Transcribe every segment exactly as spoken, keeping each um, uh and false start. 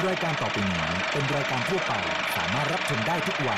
รายการต่อไปนี้เป็นรายการทั่วไปสามารถรับชมได้ทุกวัย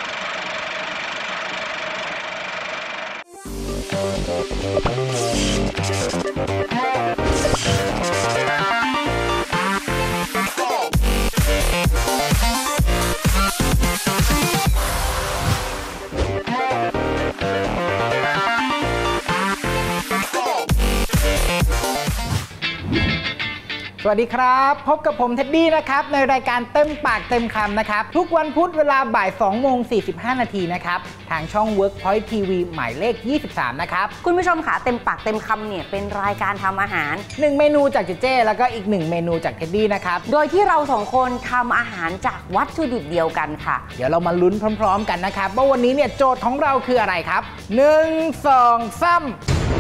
สวัสดีครับพบกับผมเท็ดดี้นะครับในรายการเต็มปากเต็มคำนะครับทุกวันพุธเวลาบ่ายสองโมงสี่สิบห้านาทีนะครับทางช่อง Workpoint ที วี หมายเลขยี่สิบสามนะครับคุณผู้ชมค่ะเต็มปากเต็มคำเนี่ยเป็นรายการทำอาหารหนึ่งเมนูจากเจเจแล้วก็อีกหนึ่งเมนูจากเท็ดดี้นะครับโดยที่เราสองคนทำอาหารจากวัตถุดิบเดียวกันค่ะเดี๋ยวเรามาลุ้นพร้อมๆกันนะครับว่าวันนี้เนี่ยโจทย์ของเราคืออะไรครับหนึ่ง สอง สาม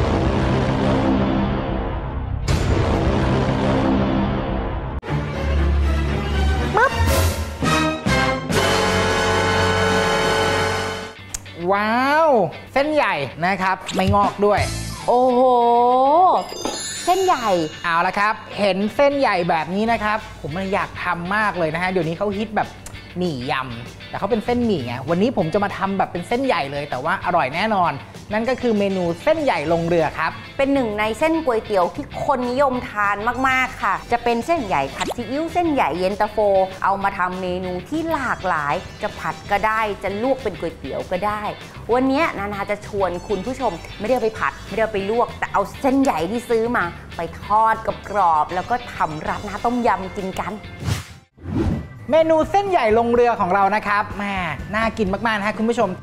ว้าวเส้นใหญ่นะครับไม่งอกด้วยโอ้โหเส้นใหญ่เอาละครับเห็นเส้นใหญ่แบบนี้นะครับผมอยากทำมากเลยนะฮะเดี๋ยวนี้เขาฮิตแบบหมี่ยำแต่เขาเป็นเส้นหมี่ไงวันนี้ผมจะมาทำแบบเป็นเส้นใหญ่เลยแต่ว่าอร่อยแน่นอนนั่นก็คือเมนูเส้นใหญ่ลงเรือครับเป็นหนึ่งในเส้นก๋วยเตี๋ยวที่คนนิยมทานมากๆค่ะจะเป็นเส้นใหญ่ผัดซีอิ๊วเส้นใหญ่เย็นตาโฟเอามาทำเมนูที่หลากหลายจะผัดก็ได้จะลวกเป็นก๋วยเตี๋ยวก็ได้วันนี้นานาจะชวนคุณผู้ชมไม่ได้ไปผัดไม่ได้ไปลวกแต่เอาเส้นใหญ่ที่ซื้อมาไปทอดกับกรอบแล้วก็ทำราดหน้าต้มยำกินกันเมนูเส้นใหญ่ลงเรือของเรานะครับแม่น่ากินมากๆนะคุณผู้ชม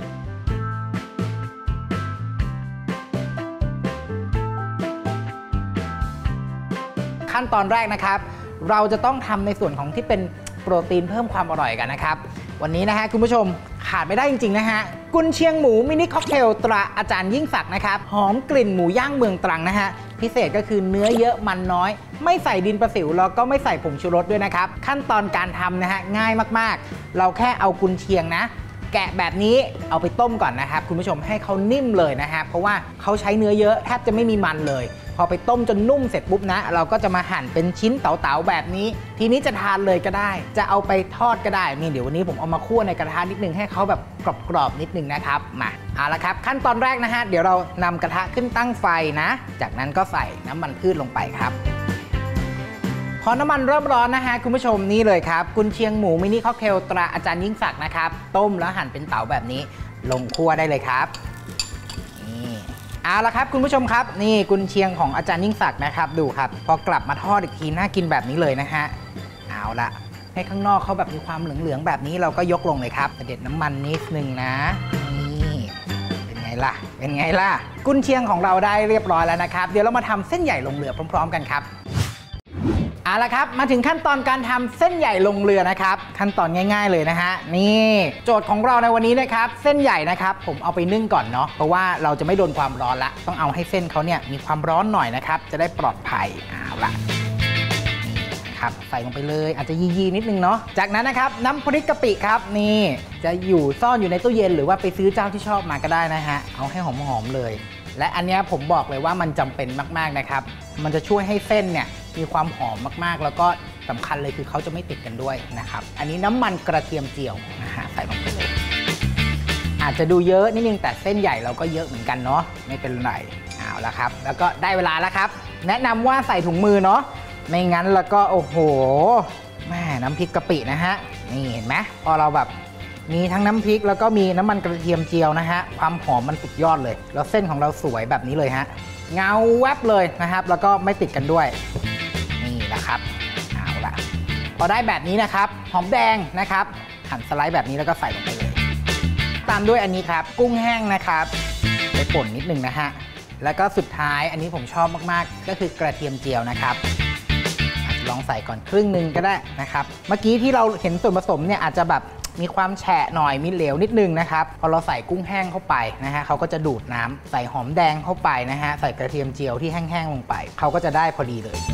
ขั้นตอนแรกนะครับเราจะต้องทำในส่วนของที่เป็นโปรตีนเพิ่มความอร่อยกันนะครับวันนี้นะฮะคุณผู้ชมขาดไม่ได้จริงๆนะฮะกุนเชียงหมูมินิค็อกเทลตราอาจารย์ยิ่งศักดิ์นะครับหอมกลิ่นหมูย่างเมืองตรังนะฮะพิเศษก็คือเนื้อเยอะมันน้อยไม่ใส่ดินประสิวแล้วก็ไม่ใส่ผงชูรสด้วยนะครับขั้นตอนการทำนะฮะง่ายมากๆเราแค่เอากุนเชียงนะแกะแบบนี้เอาไปต้มก่อนนะครับคุณผู้ชมให้เขานิ่มเลยนะฮะเพราะว่าเขาใช้เนื้อเยอะแทบจะไม่มีมันเลยพอไปต้มจนนุ่มเสร็จปุ๊บนะเราก็จะมาหั่นเป็นชิ้นเต๋าๆแบบนี้ทีนี้จะทานเลยก็ได้จะเอาไปทอดก็ได้นี่เดี๋ยววันนี้ผมเอามาคั่วในกระทะนิดนึงให้เขาแบบกรอบๆนิดนึงนะครับมาเอาละครับขั้นตอนแรกนะฮะเดี๋ยวเรานำกระทะขึ้นตั้งไฟนะจากนั้นก็ใส่น้ำมันพืชลงไปครับพอน้ำมันเริ่มร้อนนะฮะคุณผู้ชมนี่เลยครับกุนเชียงหมูมินิค็อกเทลตราอาจารย์ยิ่งศักดิ์นะครับต้มแล้วหั่นเป็นเต๋าแบบนี้ลงคั่วได้เลยครับนี่เอาละครับคุณผู้ชมครับนี่กุนเชียงของอาจารย์ยิ่งศักดิ์นะครับดูครับพอกลับมาทอดอีกทีน่ากินแบบนี้เลยนะฮะเอาละให้ข้างนอกเขาแบบมีความเหลืองๆแบบนี้เราก็ยกลงเลยครับเด็ดน้ำมันนิดนึงนะนี่เป็นไงล่ะเป็นไงล่ะกุนเชียงของเราได้เรียบร้อยแล้วนะครับเดี๋ยวเรามาทำเส้นใหญ่ลงเรือพร้อมๆกันครับเอาละครับมาถึงขั้นตอนการทำเส้นใหญ่ลงเรือนะครับขั้นตอนง่ายๆเลยนะฮะนี่โจทย์ของเราในวันนี้นะครับเส้นใหญ่นะครับผมเอาไปนึ่งก่อนเนาะเพราะว่าเราจะไม่โดนความร้อนละต้องเอาให้เส้นเขาเนี่ยมีความร้อนหน่อยนะครับจะได้ปลอดภัยเอาละนี่ครับใส่ลงไปเลยอาจจะยีๆนิดนึงเนาะจากนั้นนะครับน้ำพริกกะปิครับนี่จะอยู่ซ่อนอยู่ในตู้เย็นหรือว่าไปซื้อเจ้าที่ชอบมาก็ได้นะฮะเอาให้หอมๆเลยและอันนี้ผมบอกเลยว่ามันจำเป็นมากๆนะครับมันจะช่วยให้เส้นเนี่ยมีความหอมมากๆแล้วก็สำคัญเลยคือเขาจะไม่ติดกันด้วยนะครับอันนี้น้ำมันกระเทียมเจียวนะฮะใส่ลงไปเลยอาจจะดูเยอะนิดนึงแต่เส้นใหญ่เราก็เยอะเหมือนกันเนาะไม่เป็นไรเอาละครับแล้วก็ได้เวลาแล้วครับแนะนำว่าใส่ถุงมือเนาะไม่งั้นแล้วก็โอ้โหแม่น้ำพริกกะปินะฮะนี่เห็นไหมพอเราแบบมีทั้งน้ำพริกแล้วก็มีน้ำมันกระเทียมเจียวนะฮะความหอมมันสุดยอดเลยแล้วเส้นของเราสวยแบบนี้เลยฮะเงาแวบเลยนะครับแล้วก็ไม่ติดกันด้วยนี่แหละครับเอาละพอได้แบบนี้นะครับหอมแดงนะครับหั่นสไลด์แบบนี้แล้วก็ใส่ลงไปเลยตามด้วยอันนี้ครับกุ้งแห้งนะครับไปป่นนิดนึงนะฮะแล้วก็สุดท้ายอันนี้ผมชอบมากๆก็คือกระเทียมเจียวนะครับลองใส่ก่อนครึ่งนึงก็ได้นะครับเมื่อกี้ที่เราเห็นส่วนผสมเนี่ยอาจจะแบบมีความแฉะหน่อยมีเหลวนิดนึงนะครับพอเราใส่กุ้งแห้งเข้าไปนะฮะเขาก็จะดูดน้ำใส่หอมแดงเข้าไปนะฮะใส่กระเทียมเจียวที่แห้งๆลงไปเขาก็จะได้พอดีเลย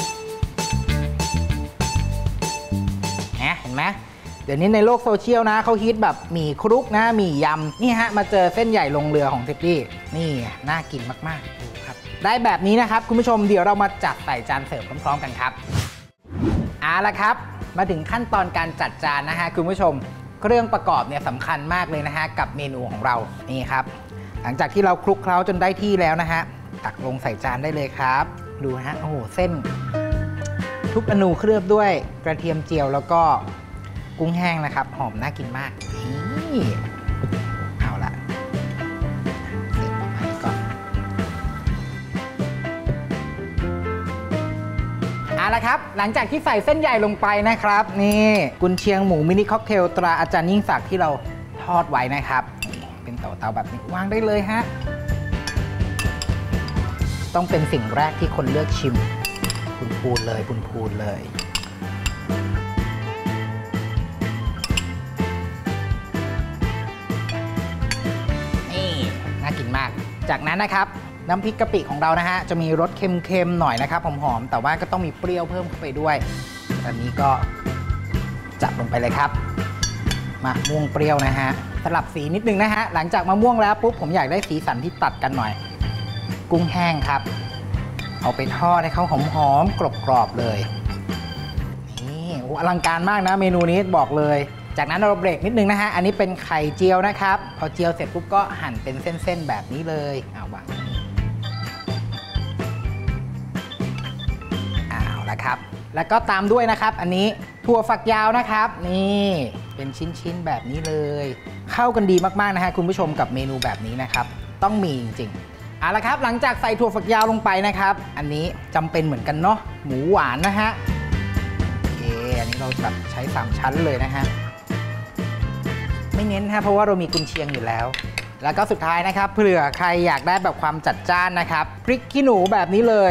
เห็นไหมเดี๋ยวนี้ในโลกโซเชียลนะเขาฮิตแบบหมี่คลุกนะหมี่ยำนี่ฮะมาเจอเส้นใหญ่ลงเรือของเท็ดดี้นี่น่ากินมากๆดูครับได้แบบนี้นะครับคุณผู้ชมเดี๋ยวเรามาจัดใส่จานเสิร์ฟพร้อมๆกันครับเอาละครับมาถึงขั้นตอนการจัดจานนะฮะคุณผู้ชมเครื่องประกอบเนี่ยสำคัญมากเลยนะฮะกับเมนูของเรานี่ครับหลังจากที่เราคลุกเคล้าจนได้ที่แล้วนะฮะตักลงใส่จานได้เลยครับดูฮะโอ้โหเส้นทุกอนูเคลือบด้วยกระเทียมเจียวแล้วก็กุ้งแห้งนะครับหอมน่ากินมากนี่เอาละเสร็จประมาณนี้ก่อนเอาละครับหลังจากที่ใส่เส้นใหญ่ลงไปนะครับนี่กุนเชียงหมูมินิค็อกเทลตราอาจารย์ยิ่งศักดิ์ที่เราทอดไว้นะครับนี่เป็นเตาๆแบบนี้วางได้เลยฮะต้องเป็นสิ่งแรกที่คนเลือกชิมพูนๆเลยพูนๆเลยนี่น่ากินมากจากนั้นนะครับน้ำพริกกะปิของเรานะฮะจะมีรสเค็มๆหน่อยนะครับหอมๆแต่ว่าก็ต้องมีเปรี้ยวเพิ่มเข้าไปด้วยอันนี้ก็จัดลงไปเลยครับมะม่วงเปรี้ยวนะฮะสลับสีนิดนึงนะฮะหลังจากมะม่วงแล้วปุ๊บผมอยากได้สีสันที่ตัดกันหน่อยกุ้งแห้งครับเอาไปทอดให้เขาหอมๆกรอบๆเลยนี่โอ้อลังการมากนะเมนูนี้บอกเลยจากนั้นเราเบรกนิดนึงนะฮะอันนี้เป็นไข่เจียวนะครับพอเจียวเสร็จปุ๊บก็หั่นเป็นเส้นๆแบบนี้เลยเอาวางเอาละครับแล้วก็ตามด้วยนะครับอันนี้ถั่วฝักยาวนะครับนี่เป็นชิ้นๆแบบนี้เลยเข้ากันดีมากๆนะฮะคุณผู้ชมกับเมนูแบบนี้นะครับต้องมีจริงๆเอาละครับหลังจากใส่ถั่วฝักยาวลงไปนะครับอันนี้จำเป็นเหมือนกันเนาะหมูหวานนะฮะโอเคอันนี้เราแบบใช้สามชั้นเลยนะฮะไม่เน้นฮะเพราะว่าเรามีกุนเชียงอยู่แล้วแล้วก็สุดท้ายนะครับเผื่อใครอยากได้แบบความจัดจ้านนะครับพริกขี้หนูแบบนี้เลย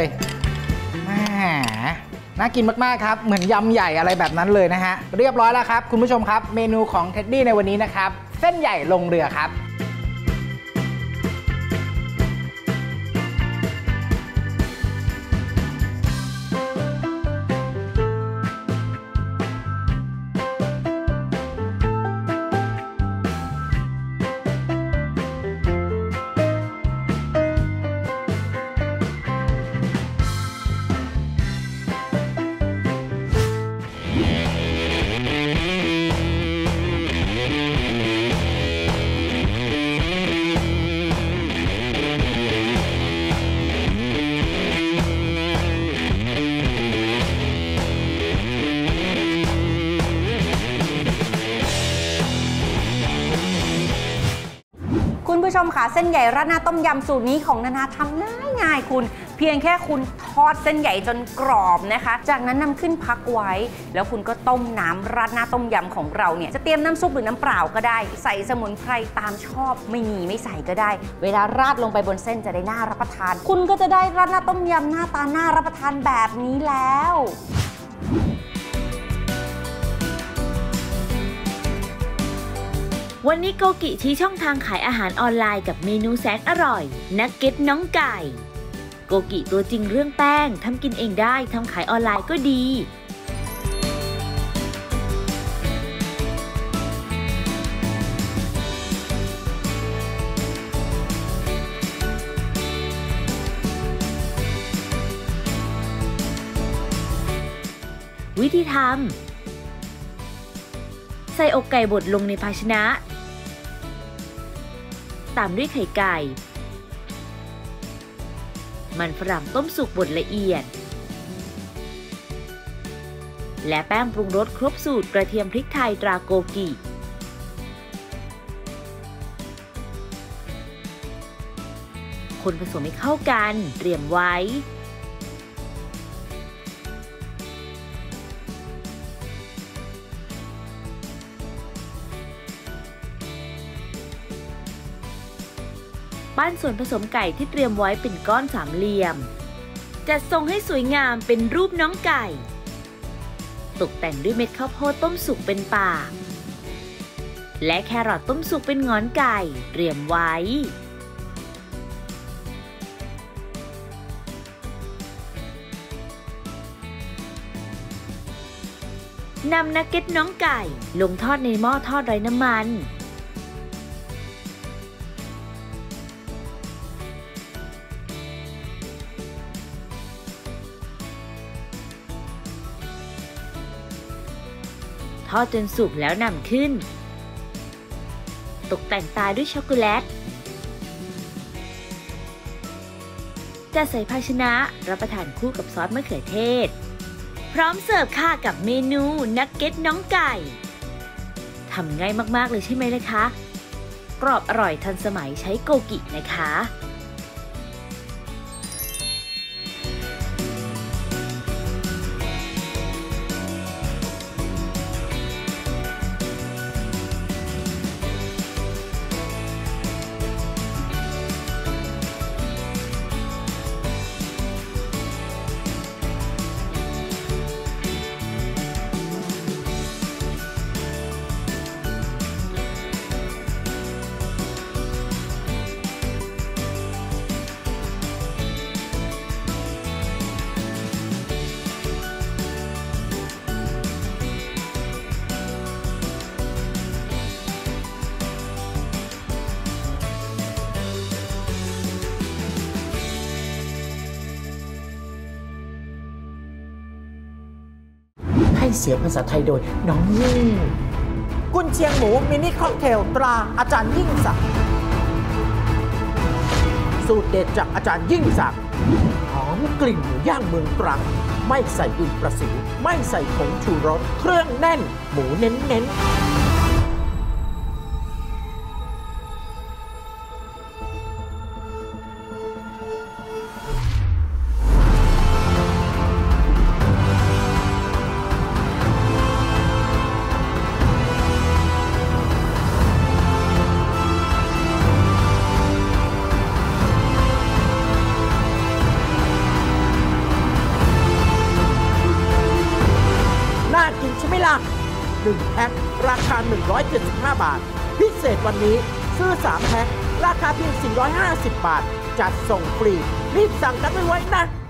น่ากินมากๆครับเหมือนยำใหญ่อะไรแบบนั้นเลยนะฮะเรียบร้อยแล้วครับคุณผู้ชมครับเมนูของเท็ดดี้ในวันนี้นะครับเส้นใหญ่ลงเรือครับคุณผู้ชมค่ะเส้นใหญ่ราดหน้าต้มยำสูตรนี้ของนานาทำง่ายๆคุณเพียงแค่คุณทอดเส้นใหญ่จนกรอบนะคะจากนั้นนำขึ้นพักไว้แล้วคุณก็ต้มน้ำราดหน้าต้มยำของเราเนี่ยจะเตรียมน้ำซุปหรือน้ำเปล่าก็ได้ใส่สมุนไพรตามชอบไม่มีไม่ใส่ก็ได้เวลาราดลงไปบนเส้นจะได้น่ารับประทานคุณก็จะได้ราดหน้าต้มยำหน้าตาน่ารับประทานแบบนี้แล้ววันนี้โกกิชี้ช่องทางขายอาหารออนไลน์กับเมนูแสนอร่อยนักเก็ตน้องไก่โกกิตัวจริงเรื่องแป้งทำกินเองได้ทำขายออนไลน์ก็ดีวิธีทำใส่อกไก่บดลงในภาชนะตามด้วยไข่ไก่มันฝรั่งต้มสุกบดละเอียดและแป้งปรุงรสครบสูตรกระเทียมพริกไทยตราโกกิคนผสมให้เข้ากันเตรียมไว้ปั้นส่วนผสมไก่ที่เตรียมไว้เป็นก้อนสามเหลี่ยมจัดทรงให้สวยงามเป็นรูปน้องไก่ตกแต่งด้วยเม็ดข้าวโพดต้มสุกเป็นปากและแครอทต้มสุกเป็นงอนไก่เตรียมไว้นำนักเก็ตน้องไก่ลงทอดในหม้อทอดไร้น้ำมันทอดจนสุกแล้วนำขึ้นตกแต่งตาด้วยช็อกโกแลตจัดใส่ภาชนะรับประทานคู่กับซอสมะเขือเทศพร้อมเสิร์ฟค่ะกับเมนูนักเก็ตน้องไก่ทำง่ายมากๆเลยใช่ไหมล่ะคะกรอบอร่อยทันสมัยใช้โกกินะคะให้เสียงภาษาไทยโดยน้องยิ่งกุนเชียงหมูมินิค็อกเทลตราอาจารย์ยิ่งศักดิ์สูตรเด็ดจากอาจารย์ยิ่งศักดิ์หอมกลิ่นหมูย่างเมืองตรังไม่ใส่ดินประสิวไม่ใส่ผงชูรสเครื่องแน่นหมูเน้นๆกินใช่ไหมล่ะหนึ่งแพ็คราคาหนึ่งร้อยเจ็ดสิบห้าบาทพิเศษวันนี้ซื้อสามแพ็คราคาเพียงสี่ร้อยห้าสิบบาทจัดส่งฟรีรีบสั่งกันไว้ไว้นะ